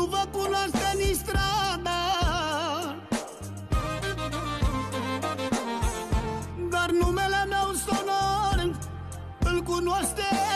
vă cunoaște nici strada, dar numele meu sonor îl cunoaște